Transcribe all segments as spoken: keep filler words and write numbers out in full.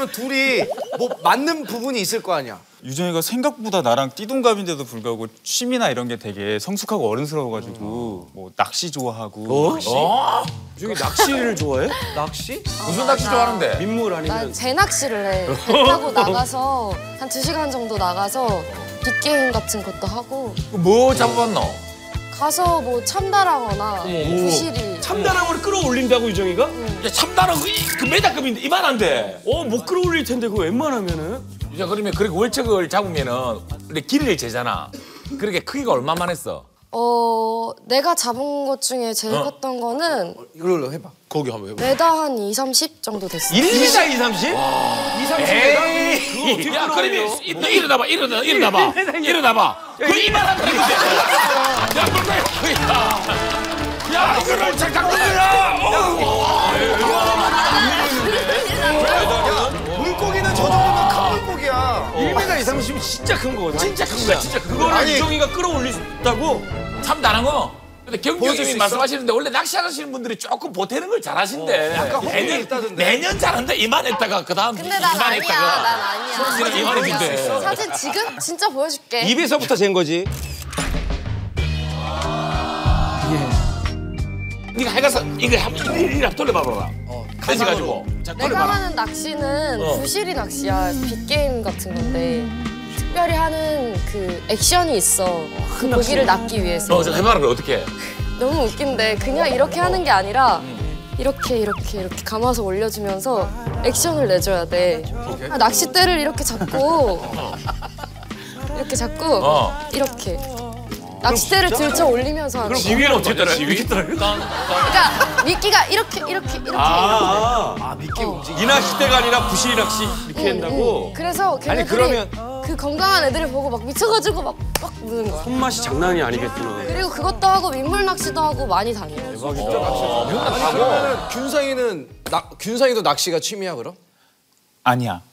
그러면 둘이 뭐 맞는 부분이 있을 거 아니야? 유정이가 생각보다 나랑 띠동갑인데도 불구하고 취미나 이런 게 되게 성숙하고 어른스러워가지고 뭐 낚시 좋아하고. 어? 낚시? 어? 유정이 낚시를 좋아해? 낚시? 무슨 낚시 좋아하는데? 민물 아니면? 난 재낚시를 해. 배 타고 나가서 한 두 시간 정도 나가서 빅게임 같은 것도 하고 뭐 잡아봤노? 가서 뭐 참다라거나 부실이 참다랑어를 끌어올린다고 유정이가? 야 참다랑 그 메다급인데 이만한데. 어, 못 끌어올릴 텐데 그거 웬만하면은? 야 그러면 그렇게 월척을 잡으면은 근데 길이를 재잖아. 그렇게 크기가 얼마만 했어? 어 내가 잡은 것 중에 제일 어. 컸던 거는 이걸로 해봐. 거기 한번 해봐. 메다 한 이, 삼십 정도 됐어. 일 미터 이, 삼십? 이, 삼십 에이, 야 그러면 일- 일어나봐, 일어나, 일어나봐, 일어나봐. 그 이만한 크기인데. 야 그래, 야 이거를 잘 잡는 거야. 물고기는 저 정도면 큰 물고기야. 일 미터 이, 삼십이면 진짜 큰 거거든. 진짜 큰 거야, 진짜 큰 거야. 그거를 아니. 유정이가 끌어올린다고? 참 다른 거. 근데 보여줄 수 경규님이 있어? 말씀하시는데 원래 낚시하시는 분들이 조금 보태는 걸 잘하신대. 약간 허물이 매년 있다던데. 매년 잘한데 이만했다가 그 다음 근데 난 아니야. 이만했다가. 난 아니야. 손질은 이만해진대. 사진 지금 진짜 보여줄게. 입에서부터 잰 거지. 네가 해가서 이거 한번 이리 돌려봐봐라. 그래가지고. 자 내가 돌려봐라. 하는 낚시는 어. 부실이 낚시야. 빅게임 같은 건데 특별히 하는 그 액션이 있어. 그 고기를 낚기 위해서. 어, 저 해봐라 그래 어떻게? 너무 웃긴데 그냥 이렇게 하는 게 아니라 이렇게 이렇게 이렇게 감아서 올려주면서 액션을 내줘야 돼. 아, 낚싯대를 이렇게 잡고 이렇게 잡고 어. 이렇게 낚싯대를 들쳐 올리면서 하는 거야. 지위는 어떻게 따라? 지위? 그러니까 미끼가 이렇게 이렇게 이렇게 아, 아, 미끼 움직이. 이 낚싯대가 아니라 부실 낚시 이렇게 응, 한다고? 응. 그래서 아니, 걔네들이 그러면- 그 건강한 애들을 보고 막 미쳐가지고 막, 막 무는 거야. 손맛이 장난이 아니겠구나. 그리고 그것도 하고 민물 낚시도 하고 많이 다녀. 아니 그러면은 균상이는 나, 균상이도 낚시가 취미야 그럼? 아니야.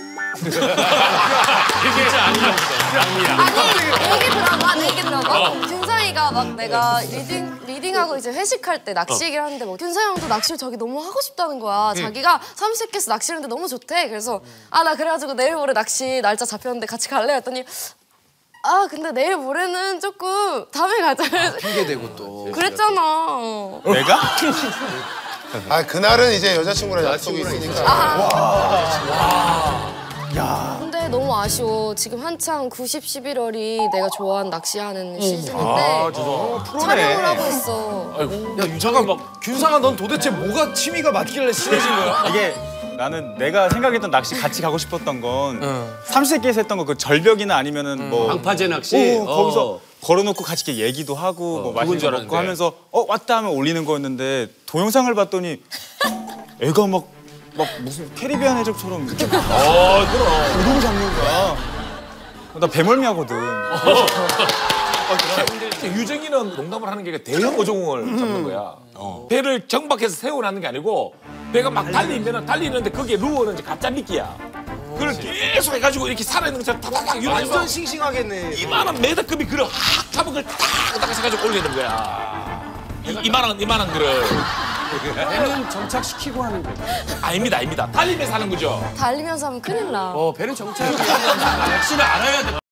아니 얘기 들어봐, 내 얘기 들어봐. 균상이가 막 내가 리딩 리딩하고 이제 회식할 때 낚시 얘기를 하는데 뭐 균상이 형도 낚시를 자기 너무 하고 싶다는 거야. 자기가 삼십께서 낚시하는데 너무 좋대. 그래서 아 나 그래가지고 내일 모레 낚시 날짜 잡혔는데 같이 갈래 했더니 아 근데 내일 모레는 조금 다음에 가자. 핑계 대고 또. 그랬잖아. 내가? 아 그날은 이제 여자친구랑 약속이 있으니까. 근데 너무 아쉬워. 지금 한창 구십, 십일월이 내가 좋아하는 낚시하는 시즌인데 촬영을 하고 있어. 야 유정아, 균상아 넌 도대체 뭐가 취미가 맞길래 친해진 거야? 이게 나는 내가 생각했던 낚시 같이 가고 싶었던 건 삼시세끼에서 했던 거 그 절벽이나 아니면은 뭐 방파제 낚시? 오, 거기서 어. 걸어놓고 같이 이렇게 얘기도 하고 뭐 맛있는 줄 거 알았는데. 먹고 하면서 어 왔다 하면 올리는 거였는데 동영상을 봤더니 애가 막 막 무슨 캐리비안 해적처럼 이렇게 어 그럼. 우동 잡는 거야. 나 배멀미하거든. 유정이는 농담을 하는 게 아니라 대형 어종을 잡는 거야. 배를 정박해서 세워놨는 게 아니고 배가 막 달리면 달리는데 거기에 루어는 이제 가짜 미끼야. 그걸 계속 해가지고 이렇게 살아있는 것처럼 타닥타닥 완전 유랑해서 싱싱하겠네. 이만한 메다급이 그걸 확 잡은 걸 탁탁 해가지고 올리는 거야. 이, 이만한 이만한 거를. 배는 정착시키고 하는 거야. 아닙니다, 아닙니다. 달리면서 하는 거죠. 달리면서 하면 큰일 나. 어, 배는 정착. 낚시를 알아야 돼.